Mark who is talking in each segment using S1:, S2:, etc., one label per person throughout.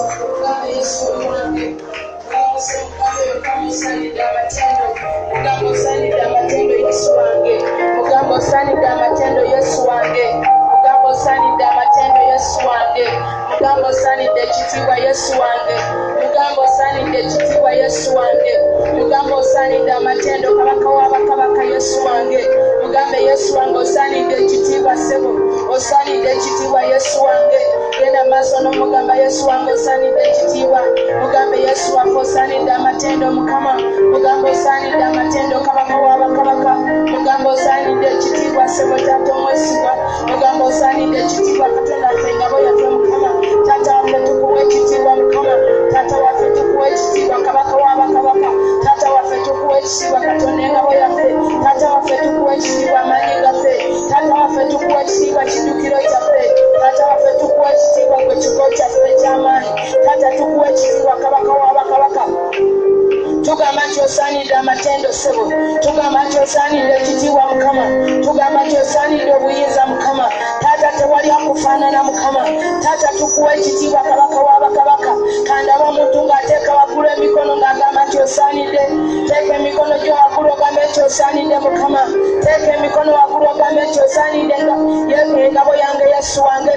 S1: mugambe Yesu wange mugambe osanidde amatendo mugambe osanidde amatendo Yesu wange mugambe osanidde amatendo Yesu wange mugambe osanidde amatendo Yesu wange mugambe osanidde ekitiibwa Yesu wange mugambe osanidde ekitiibwa Yesu wange mugambe osanidde amatendo kabaka w'abakabaka Yesu wange mugambe Yesu wange osanidde ekitiibwa ssebo osanidde ekitiibwa Yesu wange genda maaso n'omugamba Yesu wange osanidde ekitiibwa mugambe Yesu waffe osanidde amatendo Mukama mugambe osanidde amatendo kabaka w'abakabaka mugambe osanidde ekitiibwa ssebo taata omwesigwa mugambe osanidde ekitiibwa Katonda waffe engabo yaffe Mukama taata waffe tukuwa ekitiibwa Mukama taata waffe tukuwa ekitiibwa kabaka w'abakabaka taata waffe tukuwa ekitiibwa Katonda engabo yaffe taata waffe tukuwa ekitiibwa amaanyi gaffe taata waffe tukuwa ekitiibwa kiddukiro kyaffe taata waffe tukuwa ekitiibwa gwe kigo kyaffe eky'amaanyi taata tukuwa ekitiibwa kabaka w'abakabaka tugamba nti osaanidde amatendo ssebo tugamba nti osaanidde ekitiibwa Mukama tugamba nti osaanidde obuyinza Mukama taata tewali akufaanana Mukama taata tukuwa ekitiibwa kabaka w'abakabaka kandaba omuntu ng'ateeka waggulu emikono ng'agamba nti osaanidde teeka emikono gyo waggulu ogambe nti osaanidde Mukama teeka emikono waggulu ogambe nti osaanidde engabo yange Yesu wange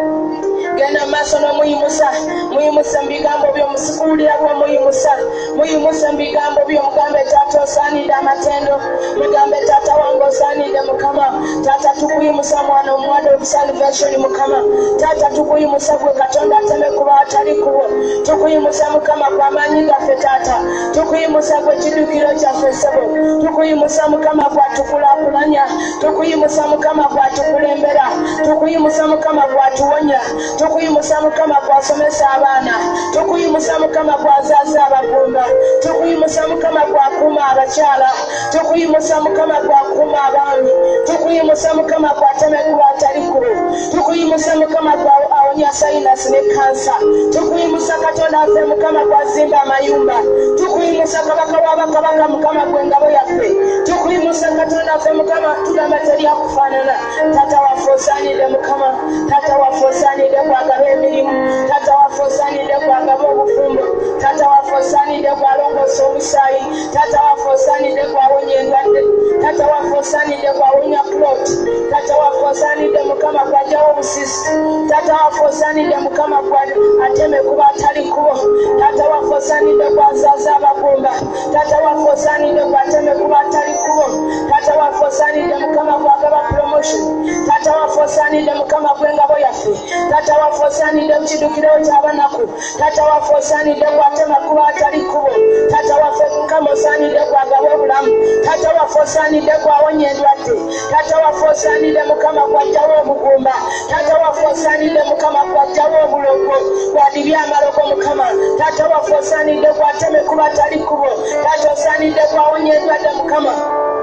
S1: genda maaso n'omuyimusa muyimusa mu bigambo by'omusikuulira bw'omuyimusa muyimusa mu bigambo by'omugambe taata osaanidde amatendo mugambe taata wange osaanidde Mukama taata tukuyimusa mwana omuwala of salvation Mukama taata tukuyimusa gwe Katonda ateme kuba atali kubo tukuyimusa Mukama kw'amaanyi gaffe taata tukuyimusa gwe kiddukiro kyaffe ssebo tukuyimusa Mukama gwatukulaakulanya tukuyimusa Mukama gwatukulembera tukuyimusa Mukama gwatuwonya tukuyimusa Mukama gwasomesa abaana tukuyimusa Mukama gwazaaza abagumba tukuyimusa Mukama gwakuuma abakyala tukuyimusa Mukama gwakuuma abaami tukuyimusa Mukama gwateme kuba atali kubo tukuyimusa Mukama gwawonya sayinasi ne kansa tukuyimusa Katonda waffe Mukama gwazimba amayumba tukuyimusa kabaka w'abakabaka Mukama gw'engabo yaffe tukuyimusa Katonda waffe Mukama tugamba teri akufaanana taata waffe osaanidde Mukama taata waffe osaanidde gwagaba emirimu taata waffe osaanidde gwagaba obufumbo taata waffe osaanidde gwalongoosa omusaayi taata waffe osaanidde gwawonya endwadde taata waffe osaanidde gwawonya plot taata waffe osaanidde Mukama gwajjawo obusisi taata waffe osaanidde Mukama ateme kuba atali kubo taata waffe osaanidde gwazaaza abagumba taata waffe osaanidde gwateme kuba atali kubo taata waffe osaanidde Mukama gwagaba promotion taata waffe osaanidde Mukama gw'engabo yaffe taata waffe osaanidde mu kiddukiro ky'abanaku taata waffe osaanidde gwatema kuba atali kubo taata waffe Mukama osaanidde gwagaba obulamu taata waffe osaanidde gwawonya endwadde taata waffe osaanidde Mukama gwajjawo obugumba taata waffe osaanidde Mukama gwajjawo obulogo gwadibya amalogo Mukama taata waffe osaanidde gwateme kuba atali kubo taata osaanidde gwawonya endwadde Mukama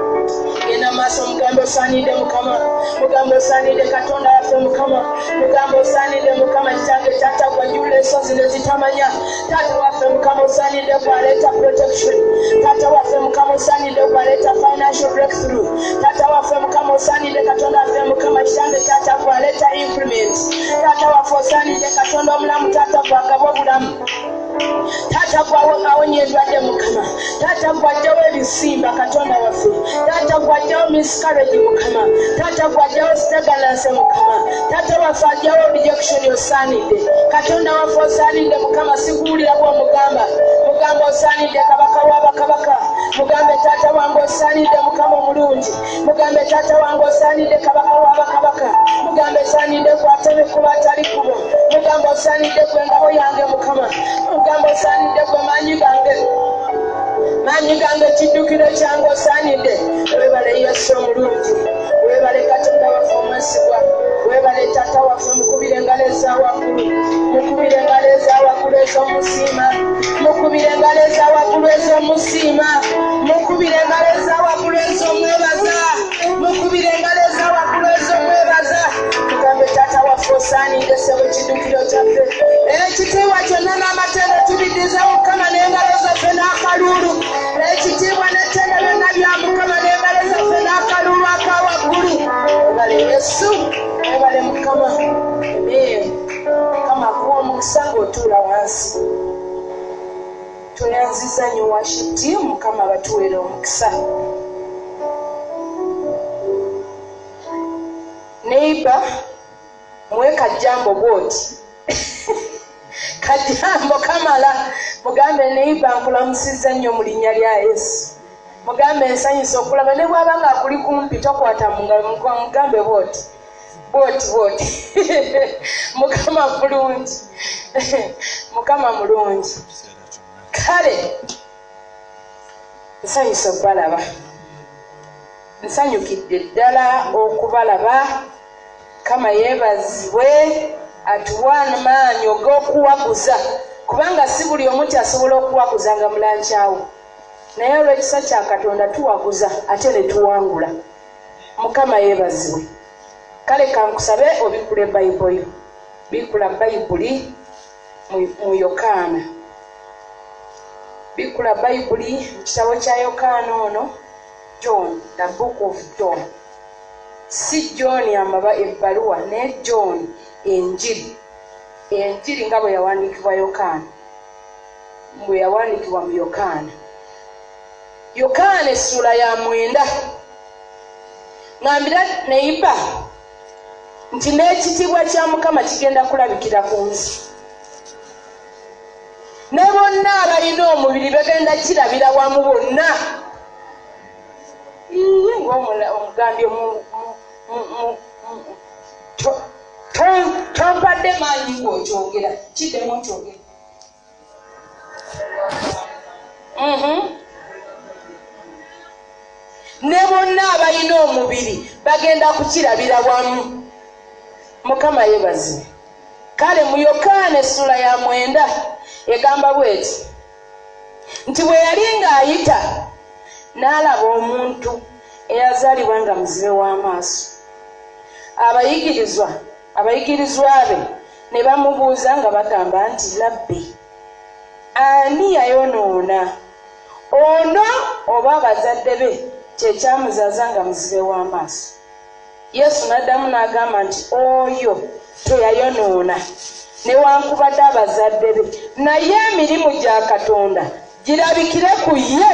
S1: genda maaso mugambe osaanidde Mukama mugambe osaanidde Katonda waffe Mukama mugambe osaanidde Mukama kitange taata gwajjula ensozi ne zitamanya taata waffe Mukama osaanidde gwaleeta protection taata waffe Mukama osaanidde gwaleeta financial breakthrough taata waffe Mukama osaanidde Katonda waffe Mukama kitange taata gwaleeta increment taata waffe osaanidde Katonda omulamu taata gwagaba obulamu taata gwawonya endwadde Mukama taata gwajjawo ebisimba Katonda waffe taata gwajjawo miscarriage Mukama taata gwajjawo stagnancy Mukama taata waffe ajjawo rejection osaanidde Katonda waffe osaanidde Mukama sikuwulira bw'omugamba mugambe osaanidde kabaka w'abakabaka mugambe taata wange osaanidde Mukama omulungi mugambe taata wange osaanidde kabaka w'abakabaka mugambe osaanidde gwateme kuba atali kubo mugambe osaanidde gw'engabo yange Mukama mugambe osaanidde gwe maanyi gange kiddukiro kyange osaanidde weebale Yesu omulungi weebale Katonda waffe omwesigwa weebale taata waffe mukubire engalo eza waggulu mukubire engalo eza waggulu ez'omusiima mukubire engalo eza waggulu ez'omusiima mukubire engalo eza waggulu ez'omwebaza mukubire engalo eza waggulu ez'omwebaza tugambe taata waffe osaanidde ssebo kiddukiro kyaffe ekitiibwa kyonna n'amatendo tubiddiza Mukama n'engalo zaffe n'akalulu ekitiibwa n'ettendo byonna bya Mukama n'engalo zaffe n'akalulu aka waggulu weebale Yesu weebale Mukama amen Mukama akuwa omukisa ng'otuula wansi. Tweyanziza nnyo worship team, Mukama batuweera omukisa. Neighbor, muwe kajambo bwoti. Kajambo kamala. Mugambe neighbor nkulamusizza nnyo mu linnya lya Yesu. Mugambe nsanyusa okulaba ne bw'aba nga akuli kumpi tokwata mu ngalo, mugambe bwoti. Mukama mulungi. Mukama mulungi. Kale nsanyusa okubalaba. Nsanyukidde ddala okubalaba. Kama yeebazibwe atuwa amaanyi ag'okuwaguza, kubanga si buli omu asobola okuwaguza nga mulankyawo, naye olw'ekisa kya Katonda tuwaguza ate ne tuwangula. Mukama yeebazibwe. Kale kankusabe obikule Bayibuli yo. Bikula Bayibuli mu Yokaana. Bikula Bayibuli mu kitabo kya Yokaana ono, John, the book of John. Si John amaba ebbaluwa, ne John enjiri. Enjiri nga bwe yawandiikibwa Yokaana. Bwe yawandiikibwa mu Yokaana. Yokaana essula ya 9. Ngambira neiba nti n'ekitiibwa kya Mukama kigenda kulabikira ku nsi. Ne bonna abalina omubiri bagenda kirabira wamu bonna. Ng'omugambye tompadde maanyi ng'okyogera. Kiddemu okyogera. Ne bonna abalina omubiri bagenda kukirabira wamu. Mukama yeebazibwe. Kale mu Yokaana essula ya 9 egamba bweti nti bwe yali ng'ayita n'alaba omuntu eyazaalibwa nga muzibe w'amaaso. Abayigirizwa be ne bamubuuza nga bagamba nti, Labbi, ani yayonoona, ono oba abazadde be kyekyamuzaaza nga muzibe w'amaaso? Yesu n'addamu n'agamba nti oyo teyayonoona newankubadde abazadde be, naye emirimu gya Katonda girabikire ku ye.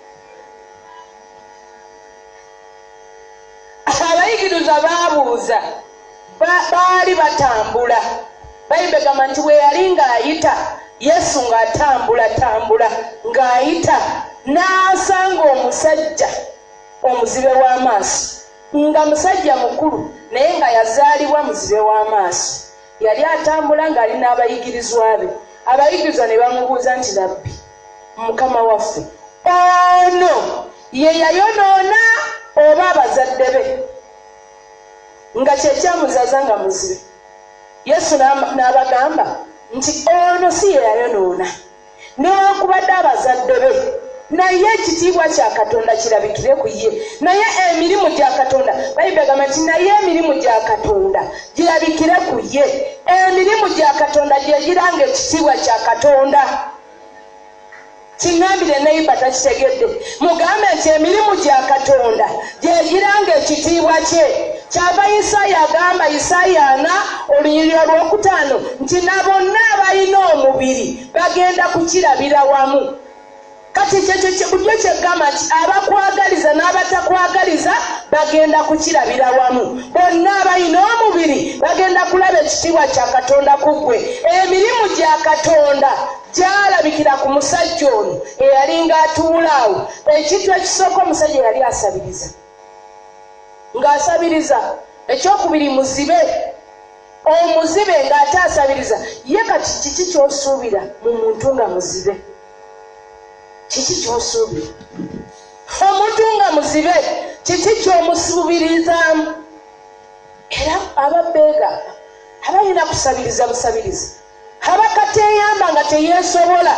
S1: Abayigiriza baabuuza, baali batambula. Bayibuli egamba nti bwe yali ng'ayita, Yesu ng'atambula ng'ayita, n'asanga omusajja omuzibe w'amaaso, nga musajja mukulu naye nga yazaalibwa muzibe w'amaaso. Yali atambula ng'ali n'abayigirizwa be. Abayigirizwa ne bamubuuza nti, Labbi, Mukama waffe, ono ye yayonoona oba abazadde be nga kyekyamuzaaza nga muzibe? Yesu n'abagamba nti ono si ye yayonoona newankubadde abazadde be, naye ekitiibwa kya Katonda kirabikire ku ye. Naye emirimu gya Katonda, Bayibuli egamba nti naye emirimu gya Katonda girabikire ku ye. Emirimu gya Katonda gye giranga ekitiibwa kya Katonda. Kiŋŋambire neiba takitegedde. Mugambe nti emirimu gya Katonda gye giranga ekitiibwa kye. Kyava Isaaya agamba, Isaaya 4:5 nti na bonna abalina omubiri bagenda kukirabira wamu. Kati kyekyo bulyo kyegamba nti abakwagaliza n'abatakwagaliza bagenda kukirabira wamu. Bonna abalina omubiri bagenda kulaba ekitiibwa kya Katonda ku ggwe. Emirimu gya Katonda gyalabikira ku musajja ono eyali ng'atuula awo. Ekintu ekisooka omusajja yali asabiriza. Ng'asabiriza, ekyokubiri muzibe. Omuzibe ng'ate asabiriza. Ye kati kiki ky'osuubira mu muntu nga muzibe? Kiki ky'osuubira? Omuntu nga muzibe kiki ky'omusuubirizaamu? Era ababeega abalina kusabiriza busabiriza, abakateeyamba nga teyeesobola,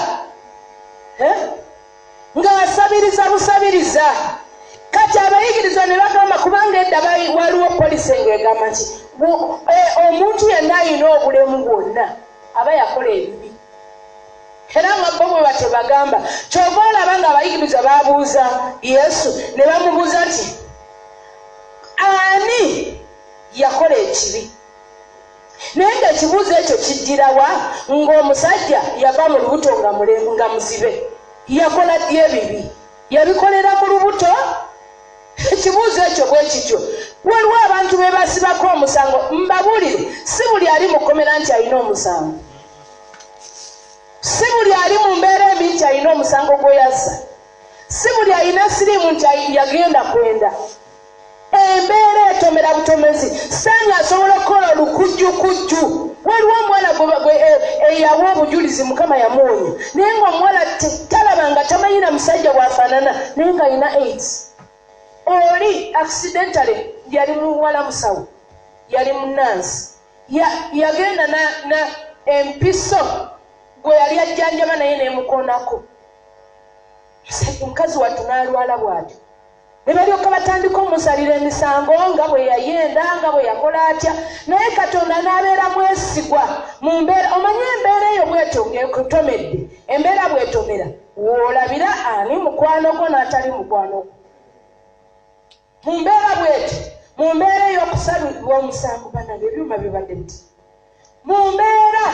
S1: ng'asabiriza busabiriza. Kati abayigiriza ne bagamba, kubanga edda waliwo polisi ng'egamba nti omuntu yenna alina obulemu bwonna aba yakola ebibi. Era nga bo bwe bate bagamba, kyova olaba nga abayigiriza baabuuza Yesu ne bamubuuza nti ani yakola ekibi? naye ng'ekibuuzo ekyo kijjirawa ng'omusajja yava mu lubuto nga muzibe yakola ddi ebibi yabikolera mu lubuto ekibuuzo ekyo bwe kityo waliwo abantu be basibako omusango mbabuulire si buli ali mu kkomera nti alina omusango si buli ali mu mbeera embi nti alina omusango gwe yazza si buli alina siriimu nti yagenda kwenda embeera etomera butomezi sanya asobola okukola olukujjukujju waliwo omwana eyawa obujulizi mukama yamuwonya naye ng'omuwala talaba nga tamanyira musajja bwafaanana naye nga alina AIDS oli accidentally yali muwala musawo yali munansi yagenda na empiso gwe yali ajjanjaba naye nemukoonako omukazi wattu n'alwala bw'atyo ne balyoka batandika omusalira emisango nga bwe yayenda nga bwe yakola atya naye katonda n'abeera mwesigwa mu mbeera omanye embeera eyo bwetotomedde embeera bwetomera woolabira ani mukwano gwo n'atali mukwano gwo mu mbeera bwetyo mu mbeera ey'okusalibwa omusango banange ebyuma bibadde biti mu mbeera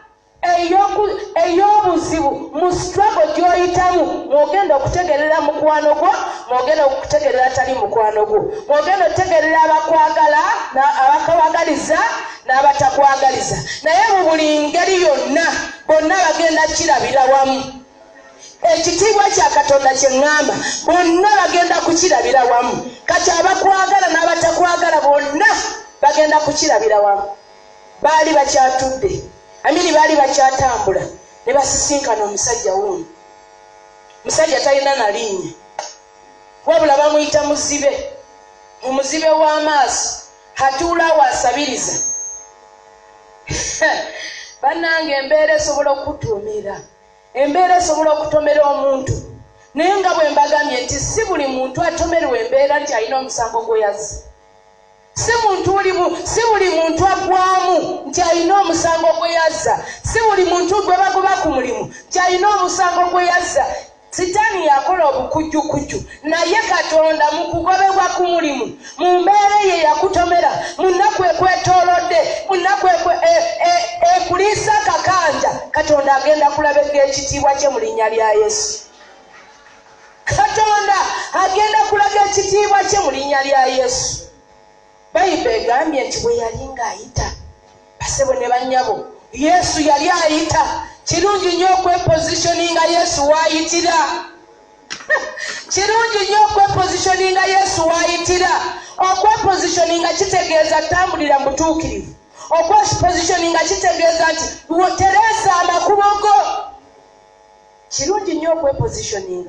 S1: ey'obuzibu mu struggle gy'oyitamu mwogenda okutegerera mukwano gwo mwogenda okutegerera atali mukwano gwo mwogenda okutegerera abakwagala abakwagaliza n'abatakwagaliza naye mu buli ngeri yonna bonna bagenda kirabira wamu ekitiibwa kya katonda kye ŋŋamba bonna bagenda kukirabira wamu kati abakwagala n'abatakwagala bonna bagenda kukirabira wamu baali bakyatudde baali bakyatambula ne basisinkana omusajja wuuno musajja talina na linnya wabula bamuyita muzibe omuzibe w'amaaso atuula wasabiriza bannange embeera esobola okutuumira embeera esobola okutomera omuntu naye nga bwe mbagambye nti si buli muntu atomerwa embeera nti alina omusango gwe yazza si buli muntu agwamu nti alina omusango gwe yazza si buli muntu gwe bagoba ku mulimu nti alina omusango gwe yazza sitaani yakola obukujjukujju naye katonda mu kugobebwa ku mulimu mu mbeera ye yakutomera mu nnaku ekwetoolodde mu nnaku ekuliisa kakanja katonda agenda kulabeka ekitiibwa kye mu linnya lya yesu katonda agenda kulaga ekitiibwa kye mu linnya lya yesu bayibuli egambye nti bwe yali ng'ayita basebo ne bannyabo yesu yali ayita kirungi nnyo okwepositioninga yesu w'ayitira kirungi nnyo okwepositioninga yesu w'ayitira okwepositioninga kitegeeza tambulira mu butuukirivu okwepositioninga kitegeeza nti teresa amakubo go kirungi nnyo okwepositioninga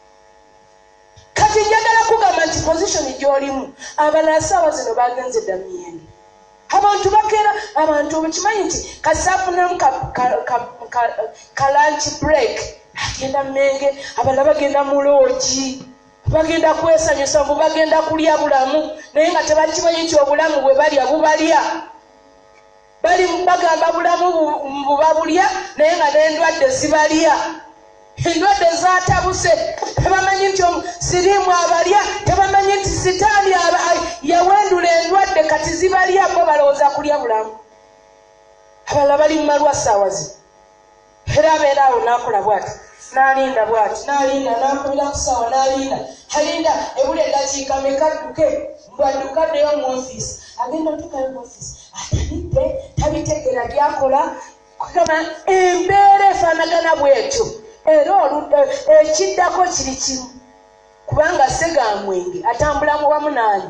S1: kati njagala kugamba nti positioni gy'olimu abalala saawa zino bagenze dda myenge abantu bakeera abantu obukimanyi nti kasaafunemu ka lunch break agenda mmenge abalala bagenda mu loogi bagenda kwesanyusa mbu bagenda kulya bulamu naye nga tebakimanyi nti obulamu bwe balya bubalya bali bagamba bulamu bubabulya naye nga n'endwadde zibalya endwadde zaatabuse tebamanyi nti siriimu abalya tebamanyi nti sitaani yawendula endwadde kati zibalya bo balowooza kulya bulamu abalala bali mu malwa ssaawa zino era abeera awo n'akola bw'ati n'alinda bw'ati n'alinda n'akulira ku ssaawa n'alinda alinda ebula eddakiika meka adduke mbwadduka addeyo mu ofiisi agenda otukayo mu ofiisi atanidde tabitegera byakola kugamba embeera efaanagana bw'etyo era ekiddako kiri kimu kubanga segamwenge atambula mu wamu naani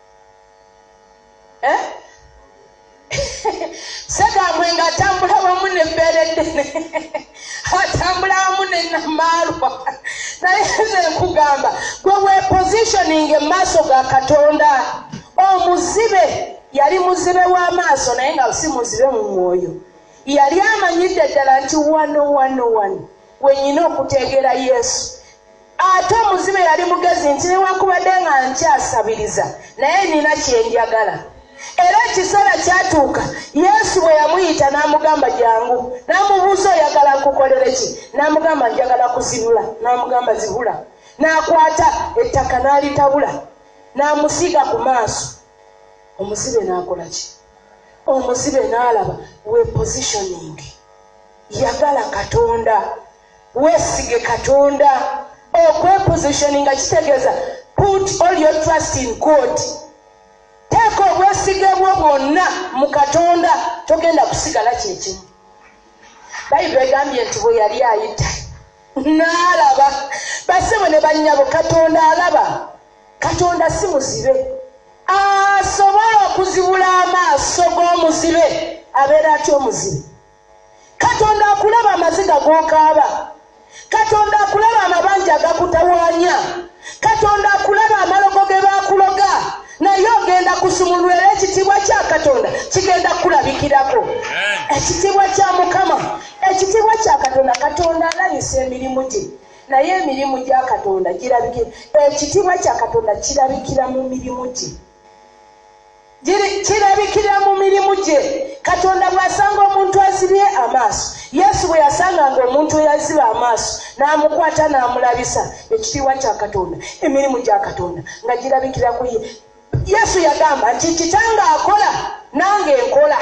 S1: segamwenge atambula wamu n'embeera eddene atambula wamu n'ennamaalwa naye nze nkugamba gwe wepositioning emaaso ga katonda omuzibe yali muzibe w'amaaso naye nga si muzibe mu mwoyo yali amanyidde ddala nti wano wenyina okuteegera yesu ate omuzibe yali mugezi nti newankubadde nga nkyasabiriza naye nina kyenjagala era ekiseera kyatuuka yesu bwe yamuyita n'amugamba jangu n'amubuuza oyagala nkukolere ki n'amugamba njagala kuzibula n'amugamba zibula n'akwata ettaka n'alitabula n'amusiiga ku maaso omuzibe n'akola ki omuzibe n'alaba we positioning yagala Katonda weesige Katonda okwepositioninga kitegeeza put all your trust in God. Teeka obwesige bwo bwonna mu Katonda togenda kusigala kyekimu. Bayibuli egambye nti bwe yali ayita n'alaba basebo ne bannyabo Katonda alaba. Katonda si muzibe asobola okuzibula amaaso g'omuzibe abeera atya omuzibe. Katonda akulaba amaziga g'okaaba. Katonda akulaba amabanja agakutawaanya. Katonda akulaba amalogo ge baakuloga naye ogenda kusumulula ekitiibwa kya Katonda kigenda kulabikirako. Ekitiibwa kya Mukama, ekitiibwa kya Katonda. Katonda alabisa emirimu gye naye emirimu gya Katonda girabikira. Ekitiibwa kya Katonda kirabikira mu mirimu gye. Kirabikira mu mirimu gye. Katonda bw'asanga omuntu azibye amaaso, Yesu bwe yasanganga omuntu eyaziba amaaso n'amukwata n'amulabisa, ekitiibwa kya Katonda, emirimu gya Katonda nga girabikira ku ye. Yesu yagamba nti kitange akola nange nkola.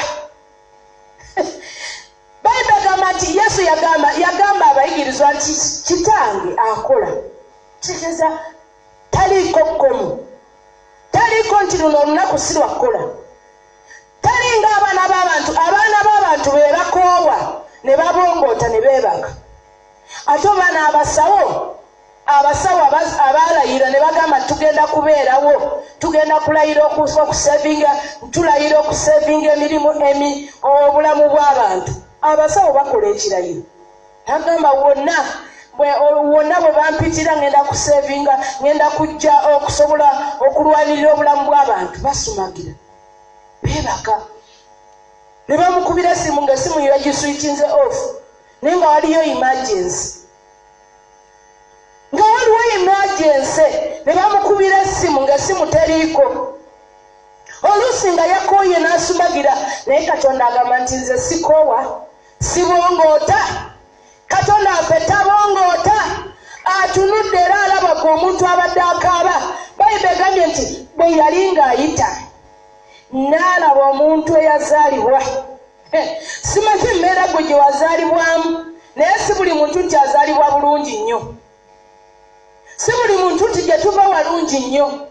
S1: Bayibuli egamba nti Yesu yagamba abayigirizwa nti kitange akola. Kitegeeza taliiko kkomo, taliiko nti luno olunaku si lwakukola. Talinga abaana b'abantu be bakoowa ne babongoota ne beebaka. Ate obaana abasawo abaalayira ne bagamba tugenda kubeerawo, tugenda kulayira okusevinga, tulayira okusevinga emirimu obulamu bw'abantu. Abasawo bakola ekirayiro. Agamba wonna bwe bampitira ngenda kusevinga, ngenda kujja okusobola okulwanirira obulamu bw'abantu. Basumagira, beebaka. Ne bamukubira essimu ng'essimu yagiswikinze off naye nga waliyo emergency. Nga waliwo emergency ne bamukubira essimu ng'essimu teriiko. Oluusi nga yakooye n'asumagira naye Katonda agamba nti nze sikoowa, sibongoota. Katonda affe tabongoota, atunudde era alaba ku omuntu abadde akaaba. Bayibuli egambye nti bwe yali ng'ayita n'alaba omuntu eyazaalibwa. Simanyi mmeera gwe gye wazaalibwamu naye si buli muntu nti azaalibwa bulungi nnyo. Si buli muntu nti gye tuva walungi nnyo.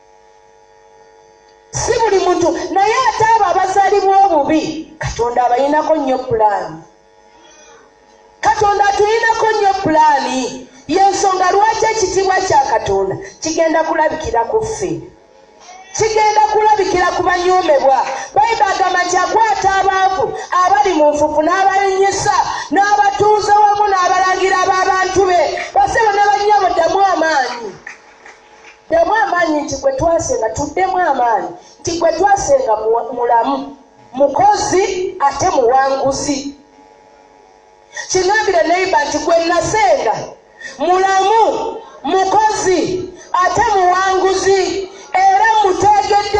S1: Si buli muntu, naye ate abo abazaalibwa obubi Katonda abayinako nnyo pulaani. Katonda atulinako nnyo pulaani. Y'ensonga lwaki ekitiibwa kya Katonda kigenda kulabikira ku ffe, kigenda kulabikira ku banyoomebwa. Bayibuli agamba nti akwata abaavu abali mu nfufu n'abayenyesa n'abatuuza wamu n'abalagira b'abantu be. Basebo ne bannyabo ddamu amaanyi, ddamu amaanyi nti gwe twasenga tuddemu amaanyi nti gwe twasenga mulamu, mukozi ate muwanguzi. Kingambire neiba nti gwe nasenga mulamu, mukozi ate muwanguzi. Era mutegedde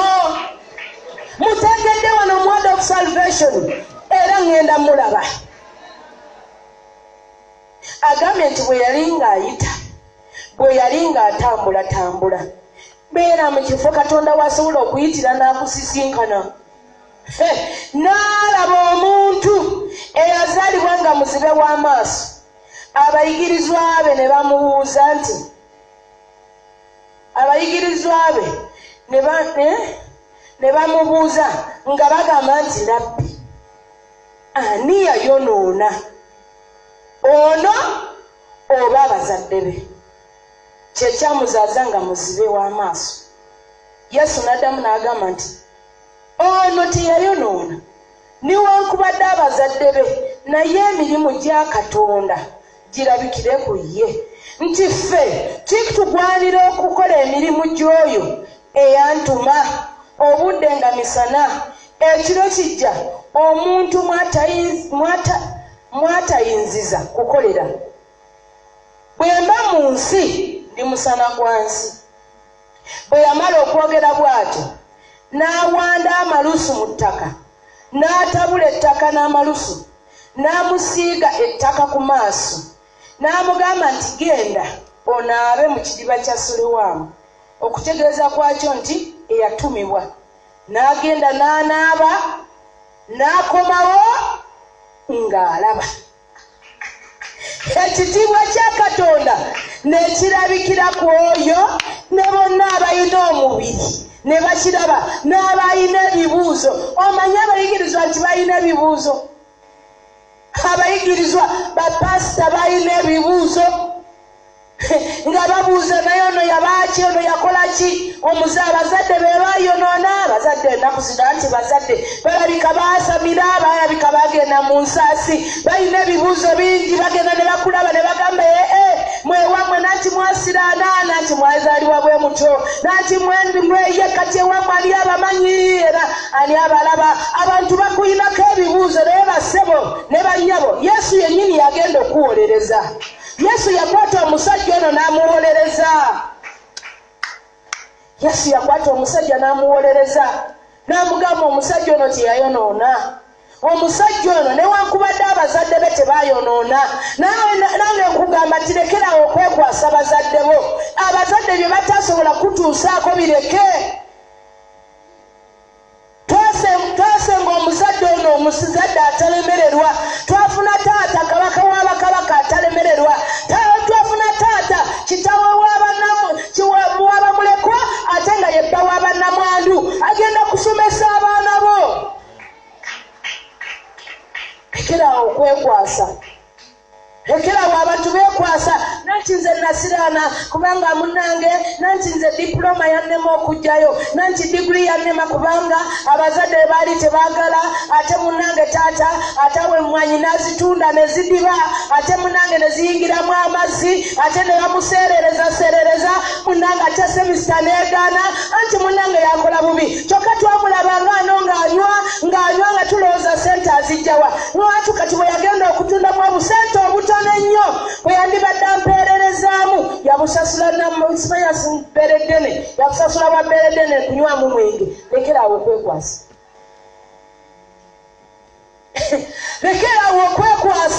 S1: wano mwanda of salvation, era ngenda mulaba. Agambye nti bwe yali ng'ayita, bwe yali ng'atambula, beera mu kifo Katonda wasobola okuyitira n'akusisinkana. N'alaba omuntu eyazaalibwa nga muzibe w'amaaso. Abayigirizwa be ne bamubuuza nti, ne bamubuuza nga bagamba nti Labbi, ani yayonoona, ono oba abazadde be? Kye kyamuzaaza nga muzibe w'amaaso. Yesu n'addamu n'agamba nti ono teyayonoona newankubadde abazadde be, naye emirimu gya Katonda girabikire ku ye. Nti ffe kitugwanira okukola emirimu gy'oyo eyantuma, obudde nga misana, ekiro kijja omuntu mwatayinziza kukolera. Bwe mba mu nsi ndi musana gwa nsi. Bwe yamala okwogera bw'atyo n'awanda amalusu mu ttaka, n'atabula ettaka n'amalusu, n'amusiiga ettaka ku maaso, n'amugamba nti genda onaabe mu kidiba kya Silowamu, okutegeeza kwakyo nti eyatumibwa. N'agenda n'anaaba n'akomawo ng'alaba. Ekitiibwa kya Katonda n'ekirabikira ku oyo ne bonna abalina omubiri ne bakiraba n'abalina ebibuuzo. Omanyi abayigirizwa nti balina ebibuuzo? Abayigirizwa bapasita balina ebibuuzo nga babuuza naye ono yabaaki, ono yakola ki? Abazadde be bayonoona. Abazadde ennaku zino nti bazadde balabika baasamira, balabika bagenda mu nsaasi, balina ebibuuzo bingi, bagenda ne bakulaba ne bagamba mwewammwe nanti mwasiraana, nanti mwazaalibwa bwe mutyo, nanti mweye kati ewammwe ali abamanyi era ani abalaba. Abantu bakuyinako ebibuuzo naye bassebo ne bannyabo. Yesu yennyini yagenda okuwolereza. Yesu yakwata omusajja ono n'amuwolereza. Yesu yakwata omusajja n'amuwolereza, n'amugamba omusajja ono teyayonoona. Omusajja ono newankubadde abazadde be tebayonoona, nange nkugamba nti lekerawo okwekwasa bazadde bo. Abazadde bye batasobola kutuusaako bireke. Twasenga omuzadde ono omuzadde atalemererwa. Twafuna taata kabaka w'abakabaka atalemererwa. Twafuna taata kitaawe w'abamulekwa ate nga yebba w'abannamwandu agenda kusomesa abaana bo. Lekerawo okwekwasa. Lekerawo abantu beekwasa. Nanti nze nasiraana kubanga munnange, nanti nze diploma yannema okujjayo, nanti diguli yannema kubanga abazadde baali tebaagala, ate munnange taata atawe emmwanyi n'azitunda ne zidiba, ate munnange ne ziyingiramu amazzi, ate ne bamuseerereza munnange ate semisita n'egaana, anti munnange yakola bubi. Kyokka twamulabanga ano ng'anywa nga tulowooza sente azijjawa. Lwatu kati bwe yagenda okutundamu obusente obutono ennyo bwe yandibadde ampeererezaamu, yabusasula namasimayasi beredene, yabusasula bwa beredene kunywamu mwenge. Lekerawo okwekwasa. Lekerawo okwekwasa.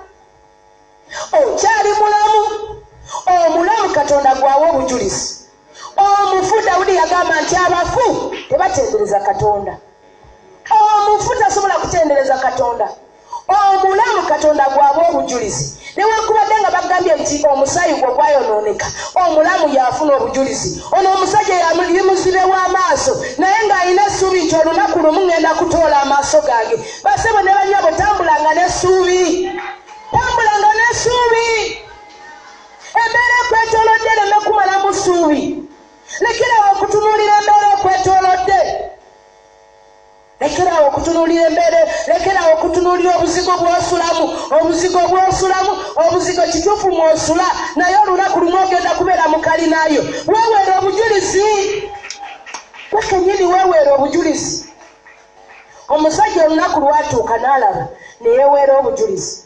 S1: Okyali mulamu. Omulamu Katonda gwawa obujulizi. Omufu Dawudi yagamba nti abafu tebatendereza Katonda. Omufu tasobola kutendereza Katonda. Omulamu Katonda gwaba obujulizi. Newankubadde nga bagambye nti omusaayi gwe gwayonooneka, omulamu yafuna obujulizi. Ono omusajja yali muzibe w'amaaso naye ng'alina essuubi nti olunaku lumu ngenda kutoola amaaso gange. Basebo ne bannyabo tambulanga n'essuubi. Tambulanga n'essuubi. Embeera ekwetoolodde ereme kumala mu ssuubi. Lekerawo okutunuulira embeera ekwetoolodde. Lekerawo okutunuulira embeera, lekerawo okutunuulira obuzigo bw'osulamu. Obuzigo bw'osulamu, obuzigo kituufu mw'osula naye olunaku lumu ogenda kubeera mu kalinaayo. Weeweera obujulizi. Wekennyini weeweera obujulizi. Omusajja olunaku lwatuuka n'alaba ne yeeweera obujulizi.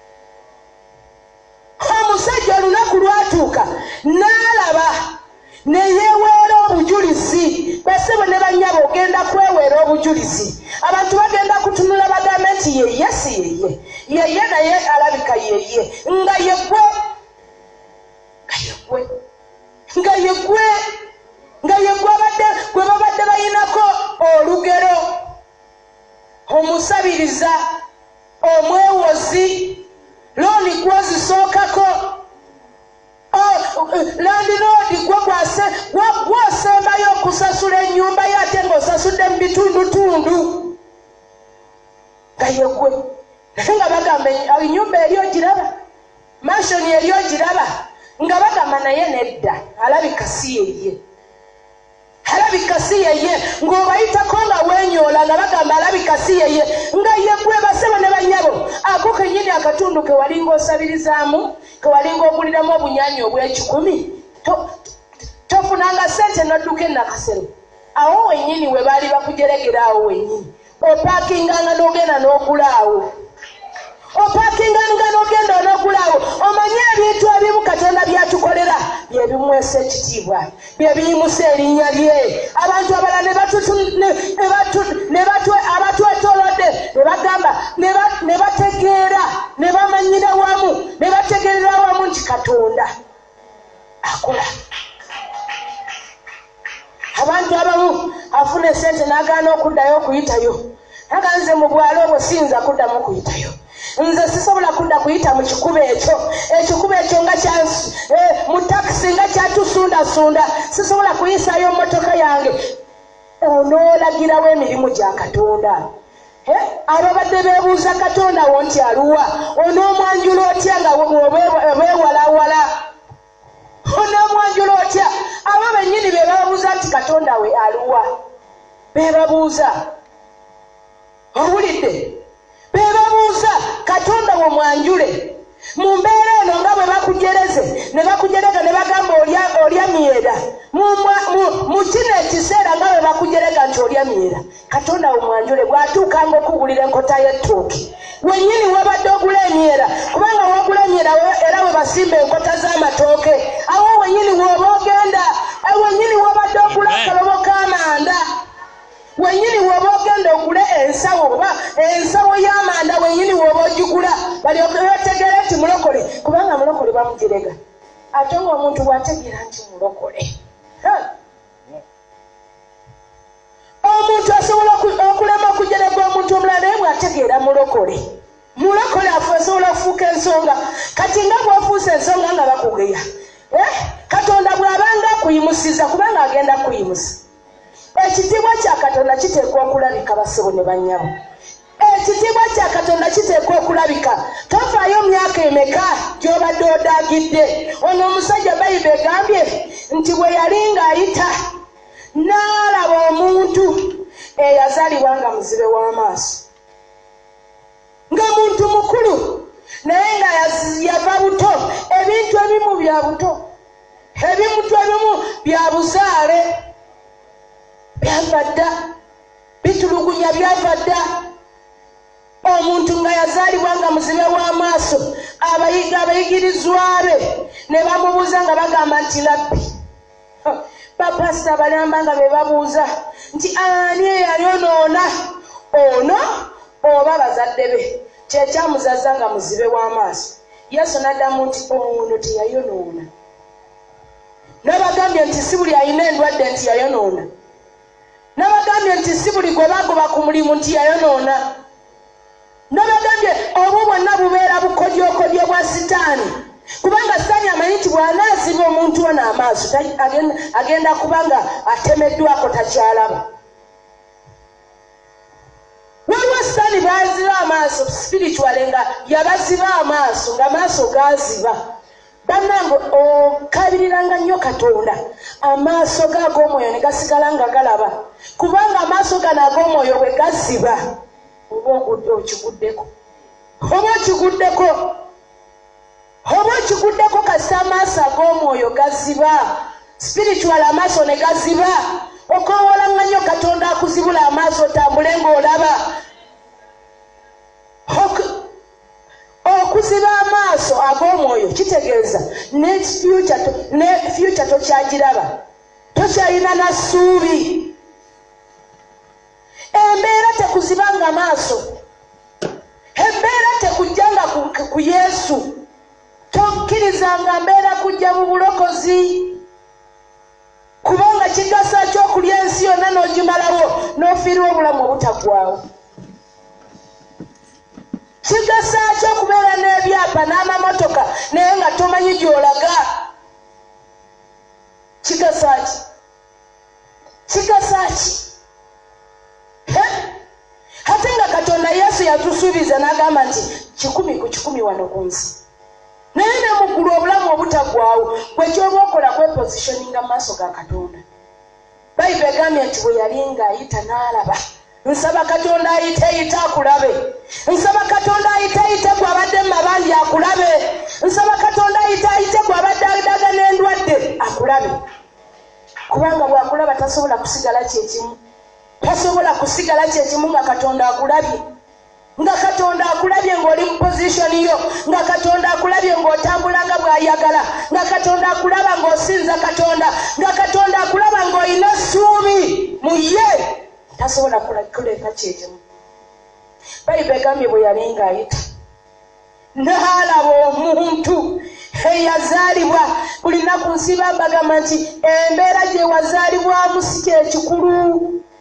S1: Omusajja olunaku lwatuuka n'alaba ne yeeweera obujulizi. Basebo ne bannyabo ogenda kweweera obujulizi. Abantu bagenda kutunula bagambe nti yeye si yeye. Yeye naye alabika yeye. Nga yegwe gwe babadde bayinako olugero. Omusabiriza, omwewozi, looni gwozisookako. Landlord gwasembayo okusasula ennyumba ye ate ng'osasudde mu bitundutundu. Nga yegwe. Naye nga bagamba ennyumba eri ogiraba, mansioni eri ogiraba, nga bagamba naye nedda alabika si yeye. Alabika si yeye. Ng'obayitako nga wenyoola nga bagamba alabika si yeye. Nga yegwe basebo ne bannyabo. Ako kennyini akatundu ke walinga osabirizaamu, ke walinga oguliramu obunyaanya obw'ekikumi, tofunanga ssente n'odduka enakasero. Awo wennyini we baali bakujeregera awo wennyini. Opaakinganga n'ogenda n'ogulaawo. Opaakinganga n'ogenda n'ogulaawo. Omanye ebintu ebimu Katonda byatukolera bye bimwesa ekitiibwa, bye biyimusa erinnya lye. Abantu abalala abatwetoolodde ne bagamba ne bategeera, ne bamanyira wamu, ne bategeerera wamu nti Katonda akola. Abantu abamu afuna esente n'agaana okuddayo okuyitayo. aganze mu bwalo obwo siyinza kuddamu kuyitayo. Nze sisobola kudda kuyita mu kikubo ekyo nga mu takisi nga kyatusundasunda, sisobola kuyisayo mmotoka yange. Onoolagirawo emirimu gya Katonda. Ababadde beebuuza Katonda wo nti aluwa, onoomwanjula otya nga obeewalawala? Onoomwanjula otya? Abo bennyini be babuuza nti Katonda we aluwa, be babuuza. Owulidde? Be babuuza Katonda wo mwanjule. Mu mbeera eno nga bwe bakujereze ne bakujerega ne bagamba olya myera. Mu kino ekiseera nga bwe bakujerega nti olya myera, Katonda wo mwanjule bw'atuukanga okugulira enkota y'ettooke. Wennyini wabadde ogula emyera, kubanga wagula emyera era we basimba enkota z'amatooke. Awo wennyini w'oba ogenda, wennyini wabadde ogula akalobo k'amanda. Wennyini w'oba ogenda ogule ensawo oba ensawo y'amanda, wennyini w'oba ogigula balyoke beetegere nti mulokole, kubanga mulokole bamujerega. Ate ng'omuntu bw'ategeera nti mulokole, omuntu asobola okulema okujerega omuntu omulala naye bw'ategeera mulokole. Mulokole asobola okufuuka ensonga. Kati nga bw'ofuusa ensonga nga bakugeya, Katonda bw'abanga akuyimusiza, kubanga agenda kuyimusa. Ekitiibwa kya Katonda kiteekwa okulabika bassebo ne bannyabo. Ekitiibwa kya Katonda kiteekwa okulabika. Tofaayo myaka emeka gy'obadde odaagidde. Ono omusajja Bayibuli egambye nti bwe yali ng'ayita n'alaba omuntu eyazaalibwa nga muzibe w'amaaso, nga muntu mukulu naye nga yava buto. Ebintu ebimu bya buto, ebintu ebimu bya buzaale, byava dda, bitulugunya byava dda. Omuntu nga yazaalibwa nga muzibe w'amaaso, abayigirizwa be ne bamubuuza nga bagamba nti labbi. Bapasita balamba nga be babuuza nti ani eyayonoona, ono oba bazadde be kyekyamuzaza nga muzibe w'amaaso? Yesu n'addamu nti ono teyayonoona. N'abagambye nti si buli alina endwadde nti yayonoona. N'abagambye nti si buli gwe bagoba ku mulimu nti yayonoona. N'abagambye obwo bwonna bubeera bukodyokodyo bwa Sitaani, kubanga Sitaani amanyi nti bw'anaaziba omuntu ono amaaso agenda kubanga atemeddwako takyalaba. Waliwo Sitaani baaziba amaaso spirituale nga yabaziba amaaso ng'amaaso gaaziba. Bannange okabiriranga nnyo Katonda, amaaso ge ag'omwoyo ne gasigala nga galaba, kubanga amaaso gano ag'omwoyo bwe gaziba oba okiguddeko, oba okiguddeko kasi amaaso ag'omwoyo gaziba, spiritual amaaso ne gaziba. Okoowolanga nnyo Katonda akuzibula amaaso otambule ng'olaba. Okuziba amaaso ag'omwoyo kitegeeza ne future tokyagiraba, tokyalina na ssuubi. Embeera tekuzibanga maaso, embeera tekujjanga ku Yesu. Tokkirizanga mbeera kujja mu bulokozi, kubanga kigasa ky'okulya ensi yonna n'ogimalawo n'ofiirwa obulamu obutaggwaawo. Kigasa ky'okubeera n'ebyapa n'amamotoka naye nga tomanyi gy'olaga. Kigasa ki? Kigasa ki? Ate nga Katonda Yesu yatusuubiza n'agamba nti 100 ku 100 wano ku nsi, naye n'emuggulu obulamu obutaggwaawo. Gwe ky'oba okola kwepositioninga mu maaso ga Katonda. Bayibuli egambye nti bwe yali ng'ayita n'alaba. Nsaba Katonda ayite akulabe. Nsaba Katonda ayite gw'abadde mu mabanja akulabe. Nsaba Katonda ayite gw'abadde adaga n'endwadde akulabe. Kubanga bw'akulaba tasobola kusigala kyekimu. Tasobola kusigala kyekimu nga Katonda akulabye. Nga Katonda akulabye ng'oli mu pozishoni yo, nga Katonda akulabye ng'otambula nga bw'ayagala, nga Katonda akulaba ng'osinza Katonda, nga Katonda akulaba ng'olina essuubi mu ye. Tasobola kuleka kyekimu. Bayibuli egambye bwe yali ng'ayita n'alaba omuntu eyazaalibwa. Buli nnaku nsiba mbagamba nti embeera gye wazaalibwamu si kyekikulu.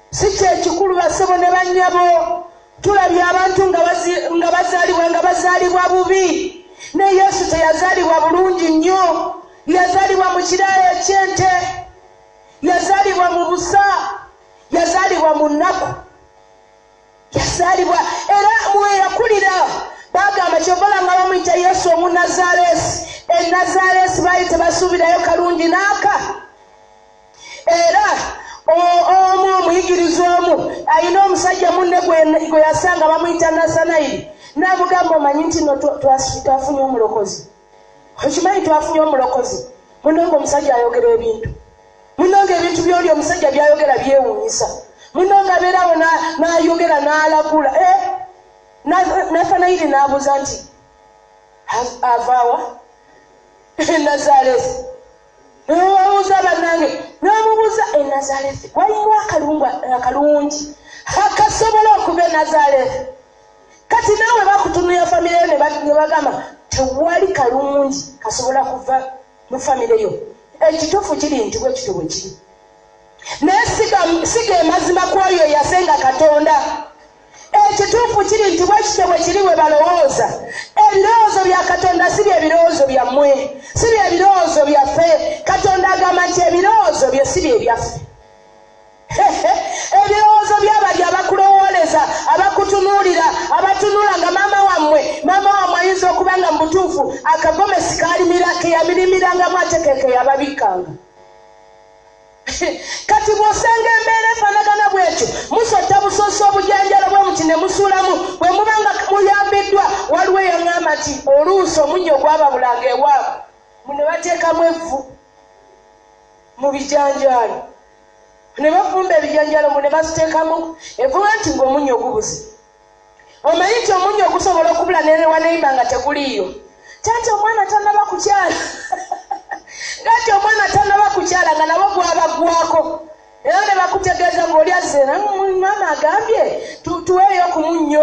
S1: si kyekikulu basebo ne bannyabo. Tulabye abantu nga bazaalibwa bubi. Ne Yesu teyazaalibwa bulungi nnyo. Yazaalibwa mu kiraayo eky'ente. Yazaalibwa mu busa. Yazaalibwa mu nnaku. Yazaalibwa era mwe yakulira. Bagamba kyobala nga bamuyita Yesu Omunazaalesi. Nazaalesi baali tebasuubirayo kalungi n'aka. Era omu omuyigiriza omu alina omusajja munne gwe yasanga bamuyita Nasanayiri. N'amugamba omanyi nti no twafunye omulokozi. Okimanyi twafunye omulokozi. Munonga omusajja ayogera ebintu. Munonga ebintu by'oli omusajja byayogera byewuunyisa. Munonga abeerawo n'ayogera n'alagula. Nasanayiri n'abuuza nti avaawa? Nazaalesi. N'amubuuza bannange, n'amubuuza Nazaalesi. Waliwo akalungi akasobola okuba e Nazaalesi. Kati naawe bakutunuya famire yo ne bagamba tewali kalungi kasobola kuva mu famire yo. Ekituufu kiri nti bwe kityo bwe kiri. Naye siga mazima kw'oyo yasenga Katonda. Ekituufu kiri nti bwe kityo bwe kiri we balowooza. Ebirowoozo bya Katonda si bye birowoozo byammwe, si bye birowoozo byaffe. Katonda agamba nti ebirowoozo bye si bye byaffe. Ebirowoozo by'abali abakulowooleza, abakutunuulira, abatunula nga maama wammwe ayinza okuba nga mu butuufu akagomesi ke yamirimirangamu ate ke yababikkanga. Kati bw'osanga embeera efaanagana bw'ekyo, musota busoosa obujanjalo bwe muti ne musuulamu, bwe muba nga muyambiddwa. Waliwo eyaŋŋamba nti oluusi omunnyo gwababulanga ewaabwe, ne bateekamu evvu mu bijanjaalo. Ne bafumba ebijanjalo ne baziteekamu evvu nti ng'omunnyo gubuze. Omanyi nti omunnyo gusobola okubula newa neiba nga teguliiyo. Tanti omwana tannaba kukyala. Ngati omwana tannaba kukyala nga nabo gwabagwako. Era ne bakutegeeza ng'oli azze maama agambye tuweeyo ku munnyo.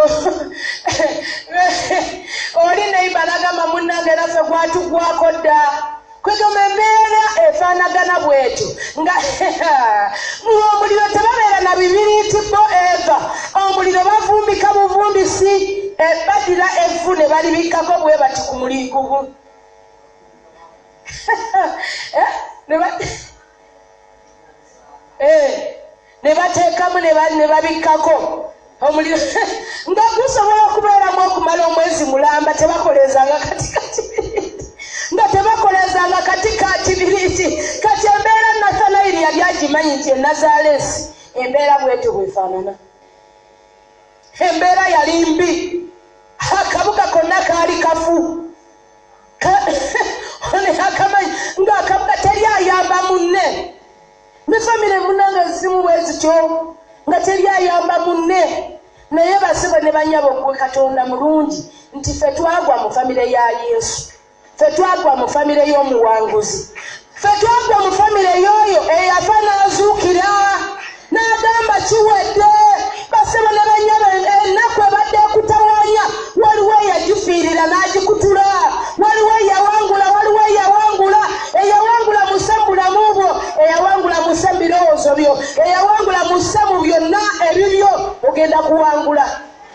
S1: Oli neiba n'agamba munnange naffe gwatugwako dda. Kwegamba embeera efaanagana bw'etyo nga omuliro tebabeera na bibiri nti bo eva. Omuliro bavumbika buvumbisi badira evvu ne balibikkako bwe bati ku muligugu. Ne bateekamu ne babikkako omuliro nga gusobola okubeeramu okumala omwezi mulamba tebakolezanga katikati nga tebakolezanga katikati biriiti. Kati embeera Nasanayiri yali agimanyi nti Nazaalesi embeera bwetyo bwefaanana. Embeera yali mbi. Akabuga konna kaali kafu. Akamanyi ng'akabuga teri ayamba munne. Ne famire munnange zimu bwe zityo nga teri ayamba munne. Naye basibe ne bannyabo gwe Katonda mulungi nti ffe twagwa mu famire ya Yesu. Ffe twagwa mu famire y'omuwanguzi. Ffe twagwa mu famire y'oyo eyafa n'azuukira n'agamba kiwedde. Basibe ne bannyabo ennaku ebadde ekutawaanya waliwo eyagifiirira n'agikutula. Waliwo eyawangula musa mu bulamu bwo, eyawangula musa mu birowoozo byo, eyawangula musa mu byonna ebibyo ogenda kuwangula.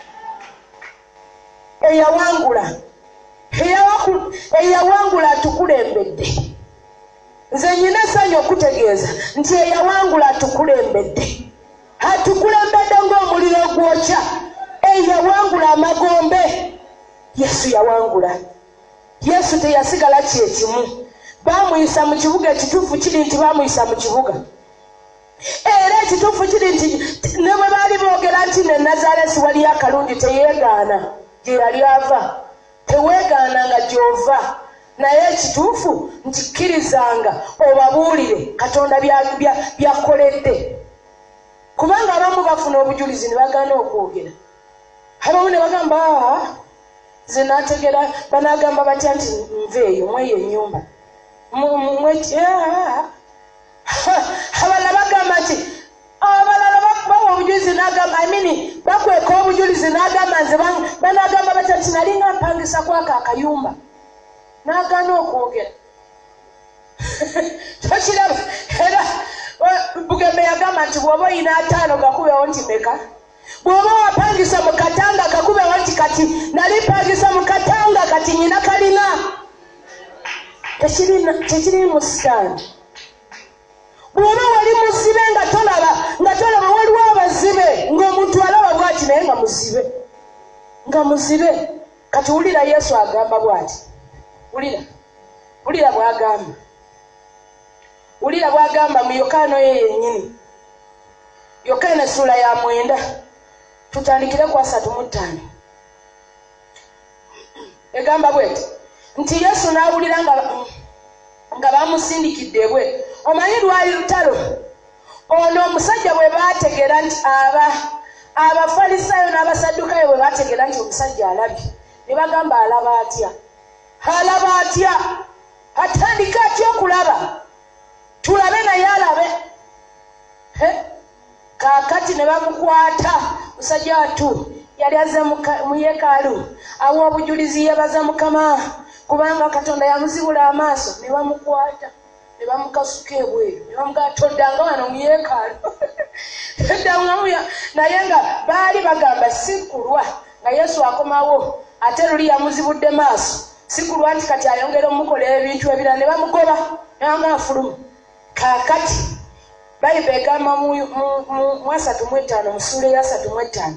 S1: Eyawangula atukulembedde. Nze nyina essanyu okutegeeza nti eyawangula atukulembedde. Atukulembedde ng'omuliro gwokya. Eyawangula amagombe. Yesu yawangula. Yesu teyasigala kyekimu. Baamuyisa mu kibuga. Ekituufu kiri nti baamuyisa mu kibuga. Era ekituufu kiri nti ne bwe baali boogera nti ne Nazaalesi waliyo akalungi teyeegaana gye yali ava. Teweegaananga gy'ova. Naye ekituufu nti kkirizanga obabuulire Katonda byakoledde. Kubanga abamu bafuna obujulizi ne bagaana okwogera. Abamu ne bagamba ze naategera banaagamba batya nti nveeyo mweyo ennyumba. Abalala bagamba nti abalala bawa obujulizi n'agamba bakweka obujulizi n'agamba nze banaagamba batya nti nali nga mpangisa kwaka akayumba. N'agaana okwogera. Tokiraba era Bugembe yagamba nti bw'oba oyina 5 gakubewo nti meka. Bw'oba wapangisa mu katanga gakubewo nti kati nali pangisa mu katanga kati nyina kalina. Tekiri mu stand. Bw'oba wali muzibe nga tolaba waliwo abazibe ng'omuntu alaba bw'ati naye nga muzibe. Kati wulira Yesu agamba bw'ati. Wulira bw'agamba. Wulira bw'agamba mu Yokaana oyo yennyini. Yokaana essula ya 9. Tutandikire ku 35. Egamba bw'eti nti Yesu n'awulira nga bamusindikidde bwe. Omanyi lwali lutalo. Ono omusajja bwe baategeera nti Abafalisaayo n'Abasaddukaayo bwe baategeera nti omusajja alabye. Ne bagamba alaba atya. Atandika atya okulaba. Tulabe naye alabe. Kaakati ne bamukwata. Musajja watu yali azze mu yeekaalu awa obujulizi yeebaza Mukama kubanga Katonda yamuzibula amaaso. Ne bamukwata ne bamukasuka ebweru ne bamugamba toddanga wano mu yeekaalu. Naye nga baali bagamba si kulwa nga Yesu akomawo ate luli yamuzibudde maaso. Si kulwa nti kati ayongera omukolera ebintu ebirala. Ne bamugoba ne bamugamba fulumu. Kaakati Bayibuli egamba mu 35 mu ssuula ya 35.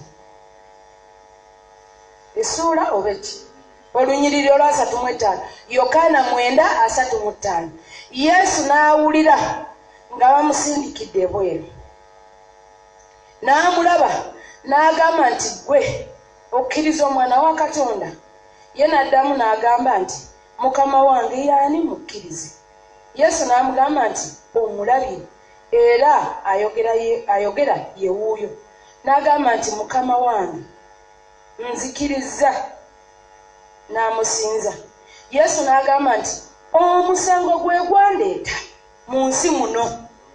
S1: Essuula oba eki? Olunyiriri olwa 35. Yokaana 9:35. Yesu n'awulira nga bamusindikidde ebweru. N'amulaba n'agamba nti gwe okkiriza Omwana wa Katonda. Ye n'addamu n'agamba nti Mukama wange y'ani mukkirize? Yesu n'amugamba nti omulabye era ayogera ye wuuyo. N'agamba nti Mukama wange nzikiriza. N'amusinza. Yesu n'agamba nti omusango gwe gwandeeta mu nsi muno.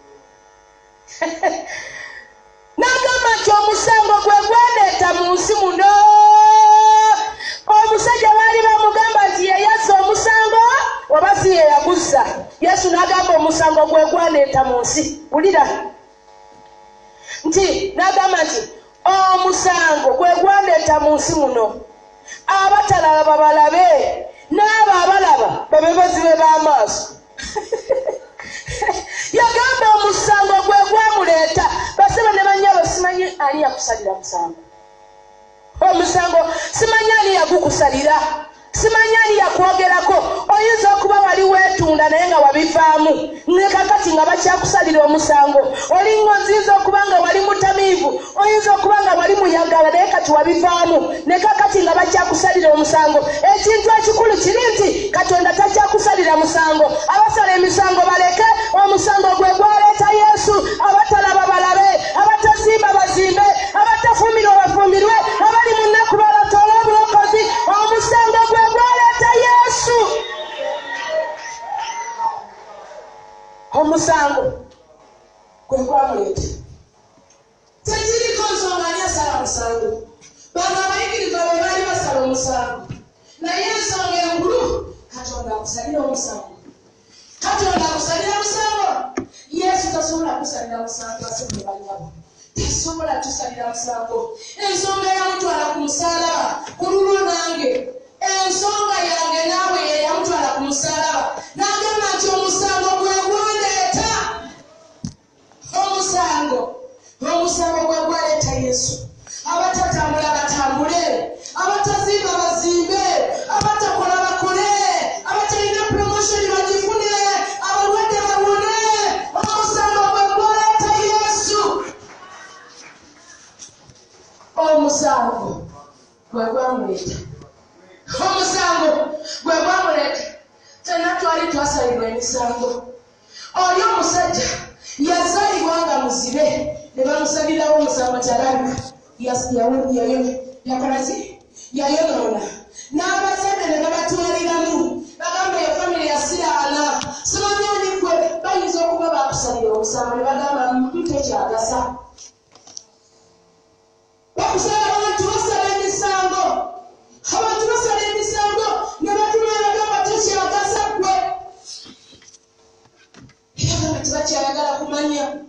S1: N'agamba nti omusango gwe gwandeeta mu nsi muno. Omusajja baali bamugamba nti yeyassa omusango oba si ye yagussa. Yesu n'agamba omusango gwe gwandeeta mu nsi. Wulira nti n'agamba nti omusango gwe gwandeeta mu nsi muno. Abatalaba balabe n'abo abalaba babe bazibe b'amaaso. Yagamba omusango gwe gwamuleeta. Baseba ne bannyabo simanyi ani yakusalira musango. Omusango simanyi ani yagukusalira. Simanyi ani yakwogerako. Oyinza okuba wali weetunda naye nga wabivaamu. Ne kakati nga bakyakusalira omusango. Olinga nzinza okuba nga wali mutamiivu. Oyinza okuba nga wali muyagala naye kati wabivaamu. Ne kakati nga bakyakusalira omusango. Ekintu ekikulu kiri nti Katonda takyakusalira musango. Abasala emisango baleke. Omusango gwe gwaleeta Yesu. Abatalaba balabe. Abatazimba bazimbe. Abatafumirwa bafumirwe. Abali mu nnaku balatoola obulokozi. Omusango gwe gwaleeta Yesu. Omusango gwe gwamuleeta. Tekiriko nsonga ani asala musango. Bano abayigiriza be baali basala omusango. Naye ensonga enkulu Katonda akusalira omusango. Katonda akusalira musango. Yesu tasobola kusalira musango asebye banyabo. Tasobola tusalira musango. Ensonga yamutwala ku musaalaba ku lulwo nange. Ensonga yange naawe ye yamutwala ku musaalaba. N'agamba nti omusango gwe gwaleeta. Omusango gwe gwaleeta Yesu. Abatatambula batambule. Abatazimba bazimbe. Abatakola bakole. Abatalina promotion bagifune. Abalwadde bawone. Omusango gwe gwaleeta Yesu. Omusango gwe gwamuleeta. Omusango gwe gwamuleeta. Tena twali twasalirwa emisango. Oli omusajja yazaalibwa nga muzibe. Ne bamusalirawo omusango kyalabika. Yayonoona. N'abazadde ne babatwaliramu. Bagamba yo famire yasiraana. Simanyi ani gwe bayinza okuba bakusalira omusango ne bagamba tekyagasa. Bakusala abantu basala emisango. Abantu basala emisango ne batuma bagamba tekyagasa gwe. Era nga tebakyayagala kumanya.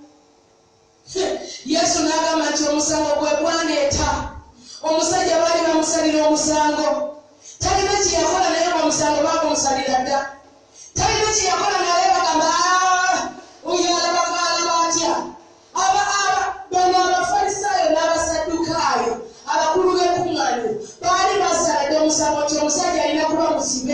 S1: bamusalira dda talina kyeyakola naye bagamba oyo alabagala batya bano abafalisaayo n'abasaddukaayo abakulu b'ekuŋŋaaniro baali basaladde omusango nti omusajja alina kuba musibe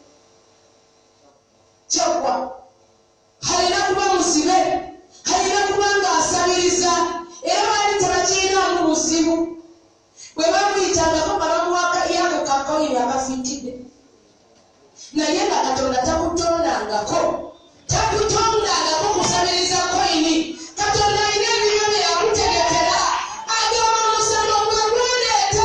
S1: kyokka alina kuba musibe alina kuba ng'asabiriza era baali tebakirinaamu buzibu bwe bamuyitangako nga bamuwaka yako kakoyiri abafitidde naye nga Katonda takutondangako kusabiriza koyini Katonda alina ebibyo bye yakutegekera agamba omusango gwe gwaleeta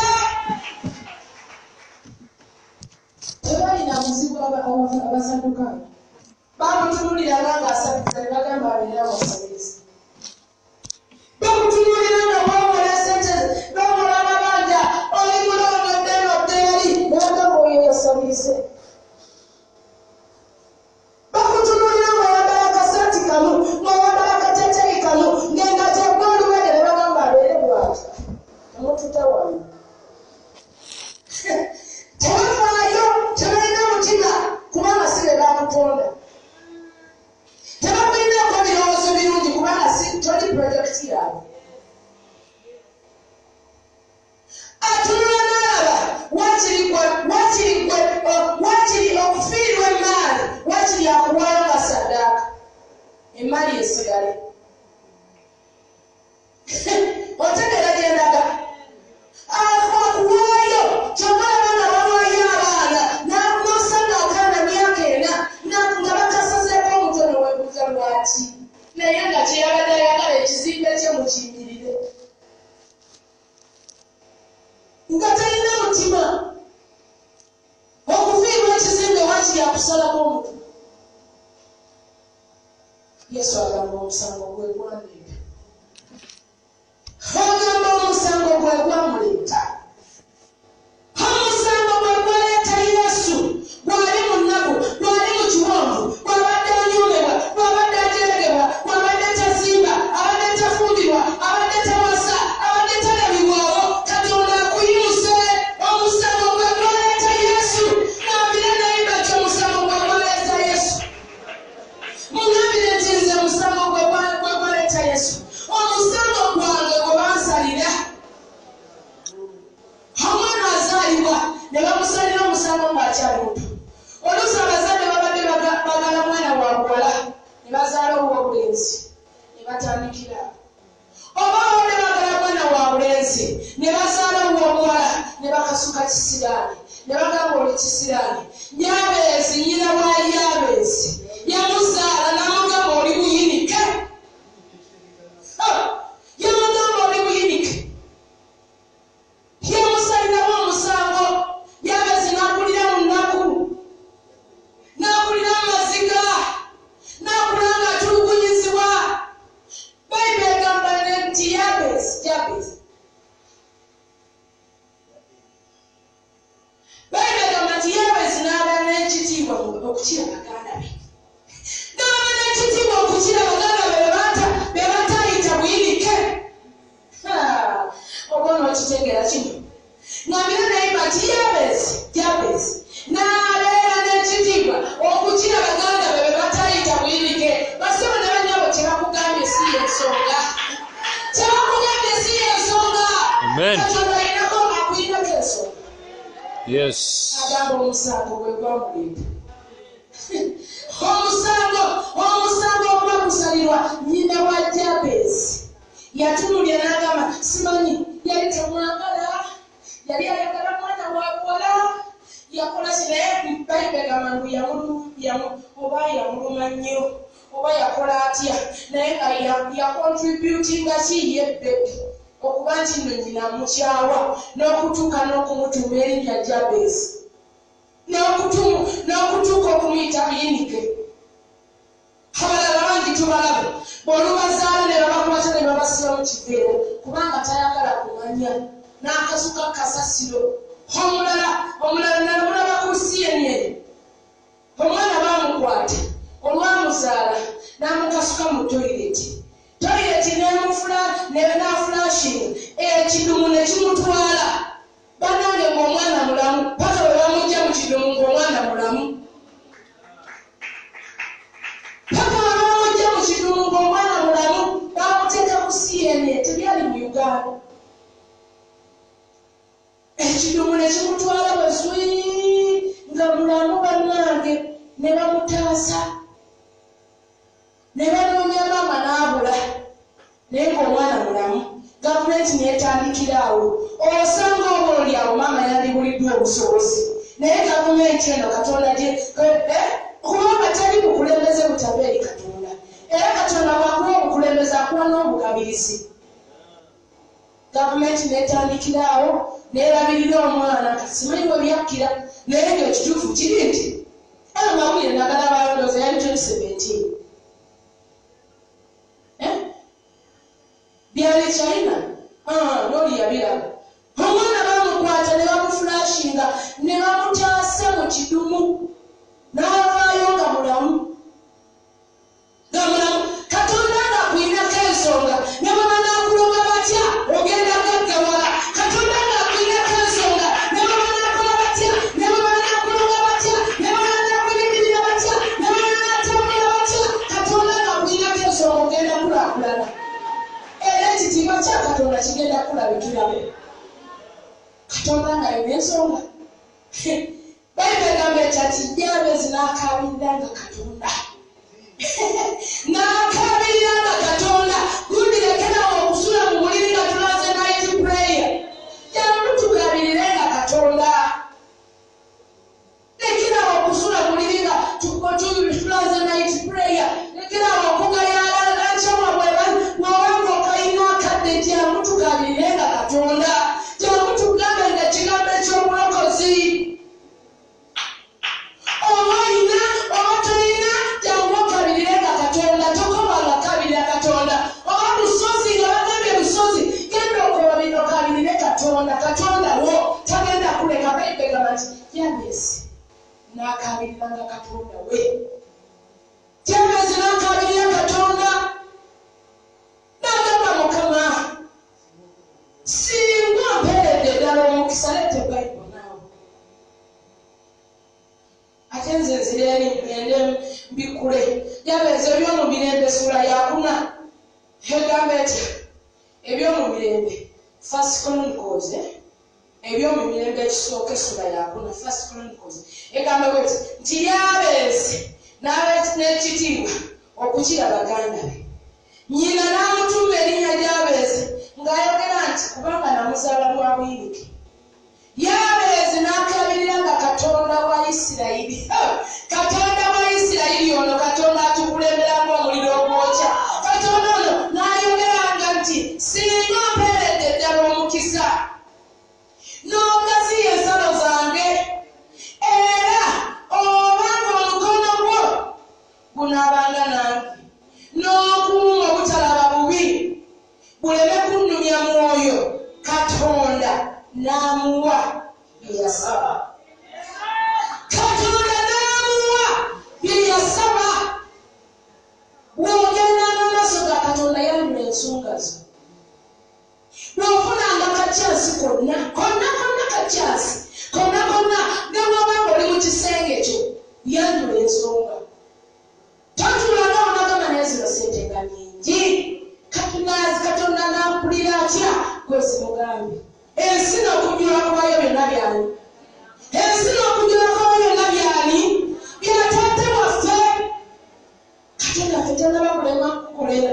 S1: tebalina muzibu abasaddukaayo bamutunuliranga ng'asabiriza ne bagamba abeera abasabiriza bamutunuliranga bamuwola sente bamuwola amabanja olimulongodde noddeeri ne bagamba oyo yasabirize bakutunulira ng'oyambala akasaati kamu ng'oyambala akateteyi kamu ng'engate gw'oluwede ne bagamba abeere bw'atyo temututa wano tebafaayo tebalina mutima kubanga si be bakutonda tebakulinaako birowoozo birungi kubanga si toli purojekiti yaabwe atunula n'alaba wakiri okufiirwa emaali wakiri akuwaayo nga saddaaka emaali esigale otegeera gyendaga akuwaayo kyokka abanga bawaayo abaana n'osanga akaana myaka ena nga bakasazeeko omutono webuuza lwaki naye nga kyeyabadde ayagala ekizimbe kye mukiyimirire nga talina mutima okufiirwa ekizimbe wakiri akusalako omutu Yesu agamba omusango gwe gwaleeta agamba omusango gwe gwamuleeta omusango gwe gwaleeta Yesu bw'ali mu nnaku bw'ali mu kiwonvu bw'abadde anyomebwa bw'abadde ajeregebwa bw'abadde tazimba abadde tafumbirwa abadde tawasa abadde talabibwawo Katonda akuyimuse omusango gwe gwaleeta Yesu mwambire nayiba ti omusango gwe gwaleeta Yesu mungambire nti nze omusango gwe gwaleeta Yesu omusango gwange gwe bansalira omwana azaalibwa ne bamusalira omusango ng'akyali muto oluusi abazadde babadde bagala mwana wa buwala ne bazaala ow'obulenzi ne batandikira oba babadde bagala mwana wa bulenzi ne bazaala ow'obuwala ne bakasuka kisiraani ne bagamba oli kisiraani Yabeezi nnyina wa Yabeezi yamuzaala n'amugamba oli buyinike yamugamba oli buyinike yamusalirawo omusango Yabeezi n'akulira mu nnaku n'akulira amaziga n'akula nga atulugunyizibwa Bayibuli egamba nti Yabeezi Bayibuli egamba nti Yabeezi n'aba n'ekitiibwa okukira baganda be n'aba n'ekitiibwa okukira baganda be batayita buyinike oba n'okitegeera kino ngambira naye nti Yabeezi n'abeera n'ekitiibwa okukira baganda be batayita buyinike basebo ne banyabo kyebakugambye si yensonga kyebakugambye si yensonga Katonda alinako akuyinako ensonga
S2: Yes.
S1: agamba omusango gwe gwamuleeta omusango ogwakusalirwa nnyina wa Yabeezi yatunulira n'agamba simanyi yali temwagala yali ayagala mwana wa buwala yakola kinaye Bayibuli egamba ngu oba yamuluma nnyo oba yakola atya naye nga yakontributinga ki ye bebi okuba nti nno nyina mukyawa n'okutuuka n'okumutuuma erinnya Yabeezi n'okutuuka okumuyita buyinike abalala bangi tubalaba bw'olubazaala ne babakwata ne babasiba mu kifeero kubanga tayagala kumanya n'akasuka kasasiro omulala nalabulaba ku CNN omwana bamukwata olwamuzaala n'amukasuka mu toyireti n'afulashinga ekidumu ne kimutwala banange ng'omwana mulamu paka bwe bamujja mu kidumu ng'omwana mulamu n'afa ekidumu ne kimutwala bweswi nga mulamu bannange ne bamutaasa ne banoonya maama n'abula naye ng'omwana mulamu gavumenti neetandikiraawo osanga obuoli awo maama yandibuliddwa obusobozi naye gavumenti eno katonda kubanga tali bukulembeze butabeeri katonda era katonda bwakuwa obukulembeze akuwa n'obugabirizi gavumenti neetandikiraawo neerabirira omwana kasimanyi bwe byakkira naye ng'ekituufu kiri nti amawulire nagala balondooza yali 2017 byali China noli yabiraba omwana bamukwata ne bamufulashinga ne bamutaasa mu kidumu n'avaayo nga mulamu katonda ng'akulinako ensonga ne baba n'akulonga batya ogenda gaggawala katonda ng'akulinako ensonga ne baba n'akola batya ne baba n'akulonga batya ne baba n'akulindirira batya ne baba n'atambula batya katonda ng'akulinako ensonga ogenda kulaakulana era ekitiibwa kya katonda kigenda kulabikiramu katonda ng'alina ensonga bayibuli egamba ekyati Jabezi n'akaabirira katonda n'akaabirira katonda gundi lekerawo okusula mu buliri nga tulaze night prayer jangu tugabirire nga katonda lekerawo okusula mu buliri nga tulaze night prayer lekerawo okugayala nkyama bwobanga okayina akadde jangu tugabirire nga katonda jangu tugambe nga kigambo ekyobulokozi owaina owatoyina jangu okabirire nga katonda tokobanga kabirira katonda oba lusozi nga bagambye lusozi genda okabirire katonda katonda wo tagenda kuleka bayibegamba nti Jabezi n'akabirira nga katonda we Jabezi n'akabirira katonda n'agamba Mukama singa mperedde ddala omukisa lete bayibuli naawe ate nze nzira eri ngende mbikule Jabezi eby'omumirembe sula yakuna egamba etya eby'omumirembe First Chronicles eby'omumirembe ekisooka esula yakuna First Chronicles egamba bweti nti Jabezi n'ekitiibwa okukira baganda be nnyina n'amutuuma erinnya Jabezi ng'ayogera nti kubanga namuzaala lwa buyinike Jabezi n'akabirira nga katonda wa Isirayiri katonda wa Isirayiri ono katonda atukulembera ng'omuliro ogwokya katonda ono n'ayogeranga nti singa mperedde ddala omukisa n'ogaziya ensalo zange era obanga omukono gwo gunaabanga nange n'okuuma obutalaba bubi buleme kunnumya mwoyo katonda n'amuwa bye yasaba katonda n'amuwa bye yasaba bw'ogenda n'amaaso ga katonda yalina ensonga zo bw'ofunanga kakyasi konna kakyasi konna nebw'obanga oli mu kisenge kyo yanjula ensonga totulanga onagamba naye zino sente nga nyingi katonda n'ampulira atya gwezi mugambe ensi n'okujula kwayo byonna byani ensi n'okujula kwayo byonna byani byatate waffe katonda ffe tannaba kulema kukolera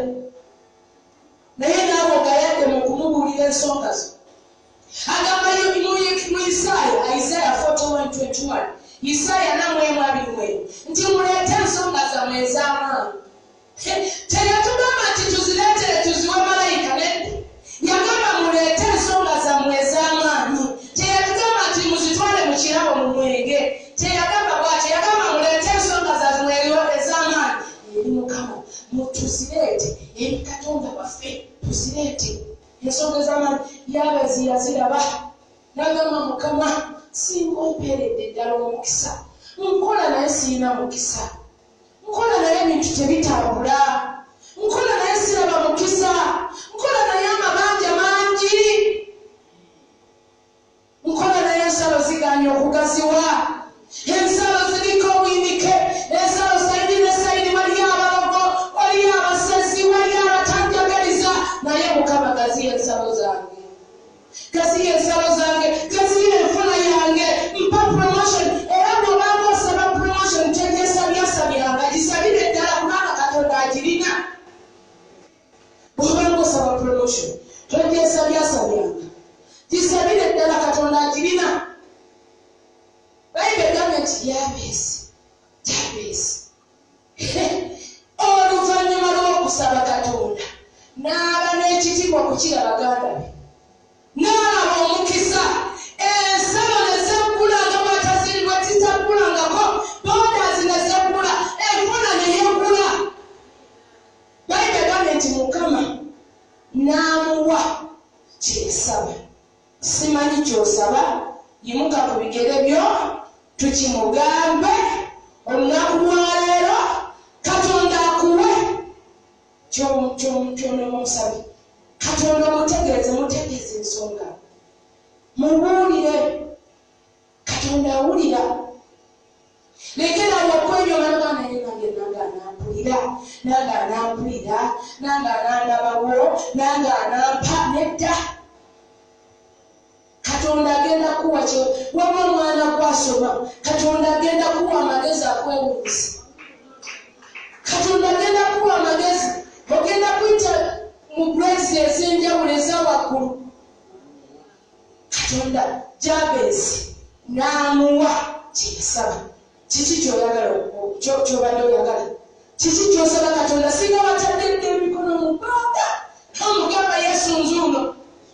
S1: naye naawe ogayadde mu kumubuulira ensonga zo agamba mu Isaaya 41:21 Isaaya 41:21 nti muleete ensonga zammwe ez'amaanyi teyatugamba nti tuzireetere tuziwe malayika nedda yagamba muleete ensonga zammwe ez'amaanyi teyatugamba nti muzitwale mu kirabo mu mwenge teyagamba bw'ati yagamba muleete ensonga zammwe ez'amaanyi eri Mukama mutuzireete eri katonda waffe tuzireete ensonga ez'amaanyi Jabezi yaziraba n'agamba Mukama singa omperedde ddala omukisa nkola naye siyina mukisa nkola naye ebintu tebitambula nkola naye siraba mukisa nkola naye amabanja mangi nkola naye ensalo ziganye okugaziwa ensalo ziriko obuyinike ensalo sayidi ne sayidi waliyo abalogo waliyo abasezi waliyo abatanjagaliza naye Mukama gaziya ensalo zange eti Jabesi oluvannyuma lw'okusaba Katonda n'aba n'ekitiibwa kukira baganda be n'alaba omukisa ensalo ne zeggulanga bw'atazirirwe titaggulangako boodazi ne zeggula enfuna ne yeggula Bayibuli egambye nti Mukama n'amuwa kyesaba. Simanyi ky'osaba yimuka ku bigere byo tukimugambe olunaku lwa leero Katonda akuwe ky'onomusabi. Katonda mutegeeze ensonga mubuulire Katonda awulira. Lekera okwenyoma n'abaana nange nange anampulira nange anandabawo nange anampa nedda. Katonda agenda kuwa kyo waba omwana gwasoma Katonda agenda kuwa amagezi akwewuunyisa. Katonda agenda kuwa amagezi ogenda kuyita mu grades ez'enjawulo ez'awaggulu. Katonda Jabesi n'amuwa kyesaba. Kiki ky'obadde oyagala? Kiki ky'osaba Katonda singa watadde emikono mu bbanga omugamba Yesu nzuuno.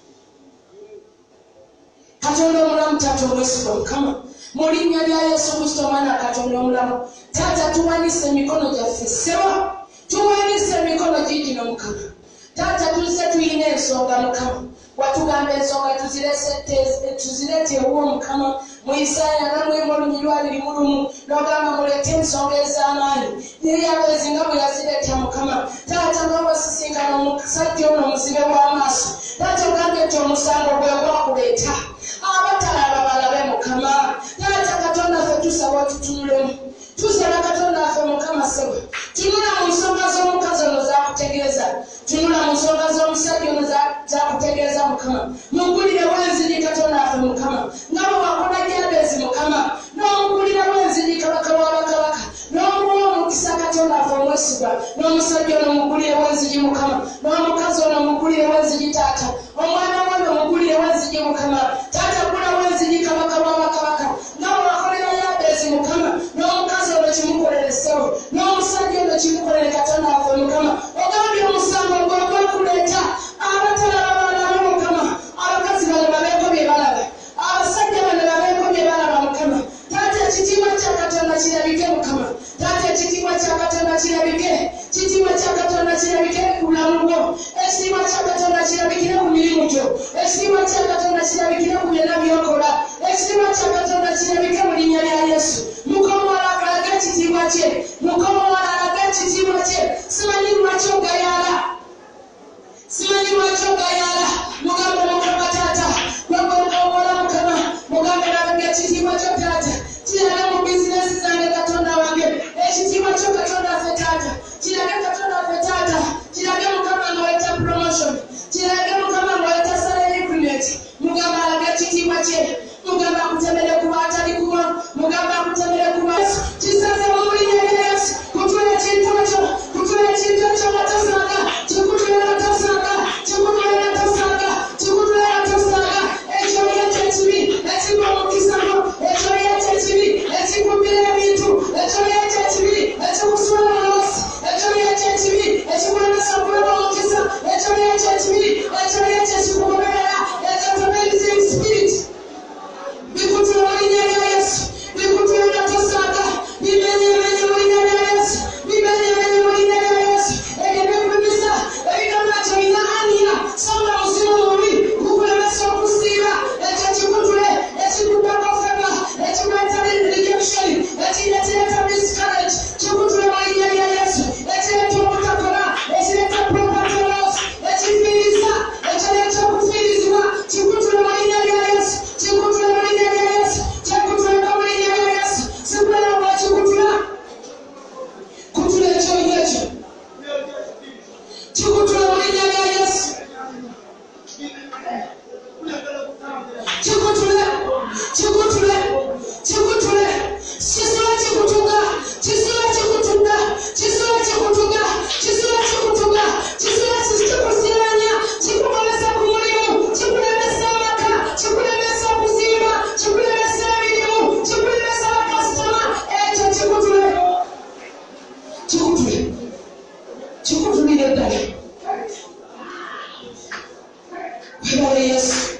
S1: Katonda omulamu Taata omwesigwa Mukama mu linnya lya Yesu Kristo omwana Katonda omulamu Taata tuwanise emikono gyaffe ssebo tuwanise emikono gigino Mukama Taata tuzze tuyina ensonga Mukama watugamba ensonga tuzireete ewuwo Mukama mu Isaaya namwe mu lunyiri lwa 21 n'ogamba muleete ensonga ez'amaanyi yeyabezi nga bwe yazireeta Mukama Taata nga wasisinkana omusajja ono omuzibe w'amaaso Taata ogambye nti omusango gwe gwakuleeta abatalaba balabe Mukama Taata Katonda ffe tusaba otutunulemu tusaba Katonda ffe Mukama sebo tunula mu nsonga z'omukazi ono zakutegeeza tunula mu nsonga z'omusajja ono zakutegeeza Mukama mugulire wenziri Katonda ffe Mukama nga bwe wakola Jabezi Mukama n'omugulira wenziri kabaka w'abakabaka n'omuwa omukisa Katonda ffe omwesigwa n'omusajja ono mugulire wenziri Mukama n'omukazi ono mugulire wenziri Taata omwana wange mugulire wenziri Mukama Taata gula wenziri kabaka w'abakabaka nga bwe wakolera Jabezi Mukama n'omukazi ono kimukolere ssebo n'omusajja ono kimukolere Katonda ffe Mukama ogambye omusango gwe gwakuleeta abatalaba balabe Mukama abakazi bano babeeko bye balaba abasajja bano babeeko bye balaba Mukama Taata ekitiibwa kya Katonda kirabike Mukama Taata ekitiibwa kya Katonda kirabike ekitiibwa kya Katonda kirabike ku bulamu bwo ekitiibwa kya Katonda kirabikire ku mirimu gyo ekitiibwa kya Katonda kirabikire ku byonna by'okola ekitiibwa kya Katonda kirabike mu linnya lya Yesu Mukama alaga ekitiibwa kye Mukama alaga ekitiibwa kye simanyi lwaki ogayala mugambe Mukama Taata gwegweokola Mukama mugambe alaga ekitiibwa kyo Taata kirage mu bizinesi zange Katonda wange ekitiibwa kyo Katonda ffe Taata kirage Katonda ffe Taata kirage Mukama ng'oyita promotion kirage Mukama ng'oyita salary increment mugambe alaga ekitiibwa kye mugambe akutemere ku baatali kuwa mugambe akutemere ku Yesu kisaze mu linnya lya Yesu kutula ekintu ekyo nga tosanga kikutulera tosanga ekyo yeekyo ekibi ekigwa mu kisano ekyo yeekyo ekibi ekikubbira ebintu ekyo yeekyo ekibi ekikusuula mu loosi ekyo yeekyo Kimole Yesu.